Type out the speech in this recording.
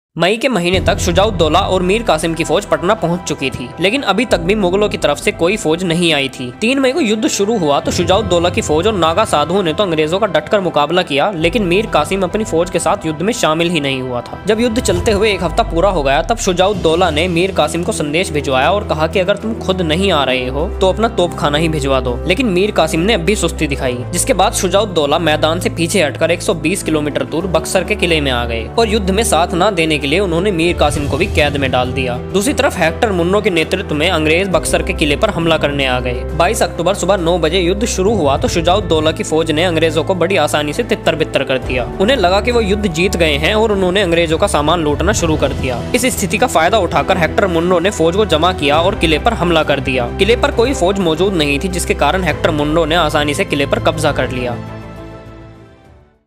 मई के महीने तक शुजाउद्दौला और मीर कासिम की फौज पटना पहुंच चुकी थी, लेकिन अभी तक भी मुगलों की तरफ से कोई फौज नहीं आई थी। 3 मई को युद्ध शुरू हुआ तो शुजाउद्दौला की फौज और नागा साधुओं ने तो अंग्रेजों का डटकर मुकाबला किया, लेकिन मीर कासिम अपनी फौज के साथ युद्ध में शामिल ही नहीं हुआ था। जब युद्ध चलते हुए 1 हफ्ता पूरा हो गया तब शुजाउद्दौला ने मीर कासिम को संदेश भिजवाया और कहा कि अगर तुम खुद नहीं आ रहे हो तो अपना तोपखाना ही भिजवा दो, लेकिन मीर कासिम ने अब भी सुस्ती दिखाई। जिसके बाद शुजाउद्दौला मैदान से पीछे हटकर 120 किलोमीटर दूर बक्सर के किले में आ गए और युद्ध में साथ न देने के लिए उन्होंने मीर कासिम को भी कैद में डाल दिया। दूसरी तरफ हेक्टर मुन्नो के नेतृत्व में अंग्रेज बक्सर के किले पर हमला करने आ गए। 22 अक्टूबर सुबह 9 बजे युद्ध शुरू हुआ तो शुजाउद्दौला की फौज ने अंग्रेजों को बड़ी आसानी से तितर बितर कर दिया। उन्हें लगा कि वो युद्ध जीत गए हैं और उन्होंने अंग्रेजों का सामान लूटना शुरू कर दिया। इस स्थिति का फायदा उठाकर हेक्टर मुन्नो ने फौज को जमा किया और किले पर हमला कर दिया। किले पर कोई फौज मौजूद नहीं थी, जिसके कारण हेक्टर मुन्नो ने आसानी से किले पर कब्जा कर लिया।